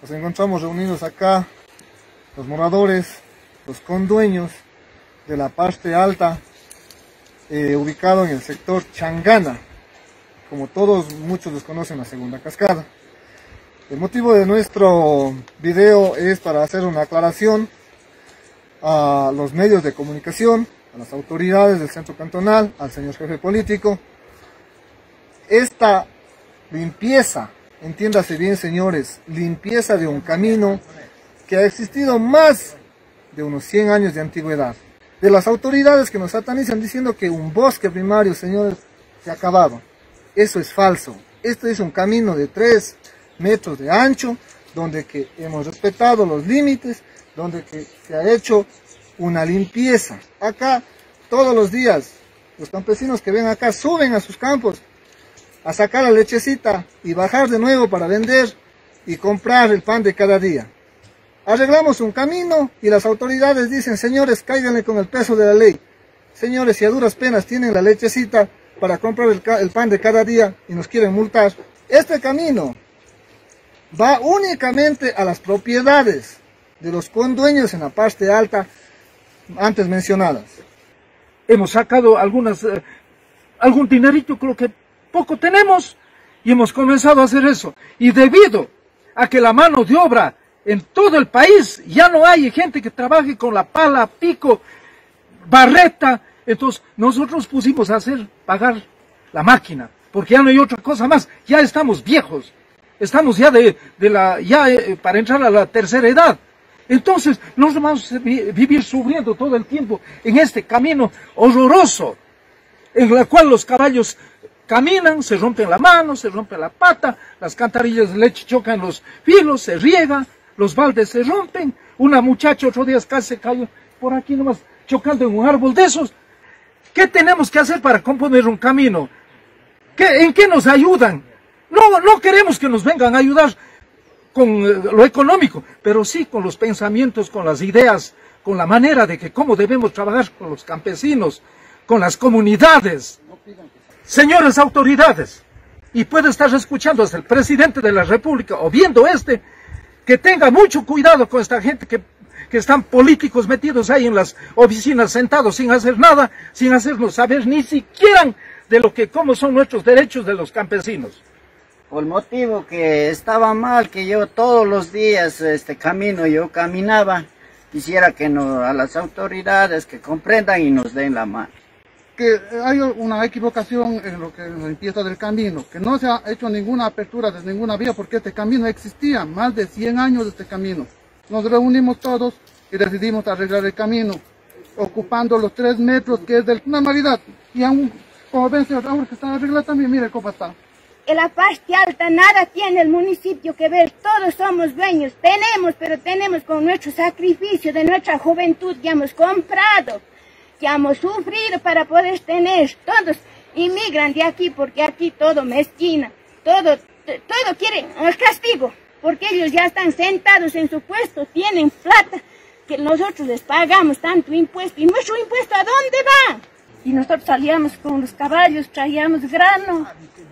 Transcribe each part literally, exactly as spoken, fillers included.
Nos encontramos reunidos acá, los moradores, los condueños de la parte alta, eh, ubicado en el sector Changana, como todos, muchos desconocen la segunda cascada. El motivo de nuestro video es para hacer una aclaración a los medios de comunicación, a las autoridades del centro cantonal, al señor jefe político. Esta limpieza, entiéndase bien señores, limpieza de un camino que ha existido más de unos cien años de antigüedad. De las autoridades que nos satanizan diciendo que un bosque primario, señores, se ha acabado. Eso es falso. Este es un camino de tres metros de ancho, donde que hemos respetado los límites, donde que se ha hecho una limpieza. Acá, todos los días, los campesinos que ven acá suben a sus campos a sacar la lechecita y bajar de nuevo para vender y comprar el pan de cada día. Arreglamos un camino y las autoridades dicen, señores, cáiganle con el peso de la ley. Señores, si a duras penas tienen la lechecita para comprar el, el pan de cada día y nos quieren multar, este camino va únicamente a las propiedades de los condueños en la parte alta antes mencionadas. Hemos sacado algunas, eh, algún dinerito, creo que poco tenemos, y hemos comenzado a hacer eso. Y debido a que la mano de obra en todo el país ya no hay gente que trabaje con la pala, pico, barreta, entonces nosotros pusimos a hacer pagar la máquina, porque ya no hay otra cosa más, ya estamos viejos, estamos ya de, de la, ya eh, para entrar a la tercera edad. Entonces no vamos a vivir sufriendo todo el tiempo en este camino horroroso, en el cual los caballos caminan, se rompen la mano, se rompe la pata, las cantarillas de leche chocan los filos, se riega, los baldes se rompen. Una muchacha otro día casi se cayó por aquí nomás chocando en un árbol de esos. ¿Qué tenemos que hacer para componer un camino? ¿Qué, ¿En qué nos ayudan? No, no queremos que nos vengan a ayudar con eh, lo económico, pero sí con los pensamientos, con las ideas, con la manera de que cómo debemos trabajar con los campesinos, con las comunidades. Señores autoridades, y puede estar escuchando hasta el presidente de la República o viendo este, que tenga mucho cuidado con esta gente que, que están políticos metidos ahí en las oficinas sentados sin hacer nada, sin hacernos saber ni siquiera de lo que, cómo son nuestros derechos de los campesinos. Por motivo que estaba mal, que yo todos los días este camino yo caminaba, quisiera que no, a las autoridades que comprendan y nos den la mano. Que hay una equivocación en lo que en la limpieza del camino, que no se ha hecho ninguna apertura de ninguna vía, porque este camino existía, más de cien años de este camino. Nos reunimos todos y decidimos arreglar el camino, ocupando los tres metros que es de normalidad. Y aún, como ven, señor Raúl, que está arreglado también, mire cómo está. En la parte alta nada tiene el municipio que ver, todos somos dueños, tenemos, pero tenemos con nuestro sacrificio de nuestra juventud que hemos comprado, que hemos sufrido para poder tener. Todos inmigran de aquí porque aquí todo mezquina, todo, todo quieren el castigo, porque ellos ya están sentados en su puesto, tienen plata, que nosotros les pagamos tanto impuesto, y nuestro impuesto ¿a dónde va? Y nosotros salíamos con los caballos, traíamos grano,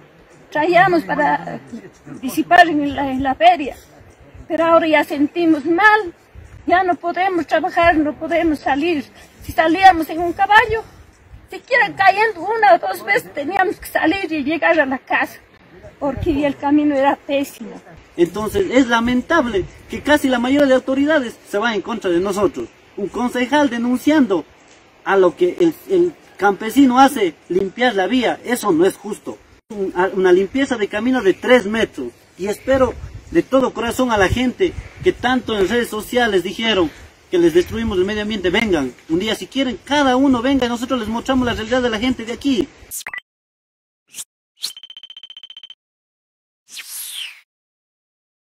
traíamos para disipar en la, en la feria, pero ahora ya sentimos mal, ya no podemos trabajar, no podemos salir. Si salíamos en un caballo, siquiera cayendo una o dos veces teníamos que salir y llegar a la casa, porque el camino era pésimo. Entonces es lamentable que casi la mayoría de autoridades se va en contra de nosotros. Un concejal denunciando a lo que el, el campesino hace, limpiar la vía, eso no es justo. Una limpieza de camino de tres metros, y espero de todo corazón a la gente que tanto en redes sociales dijeron que les destruimos el medio ambiente, vengan, un día si quieren, cada uno venga y nosotros les mostramos la realidad de la gente de aquí.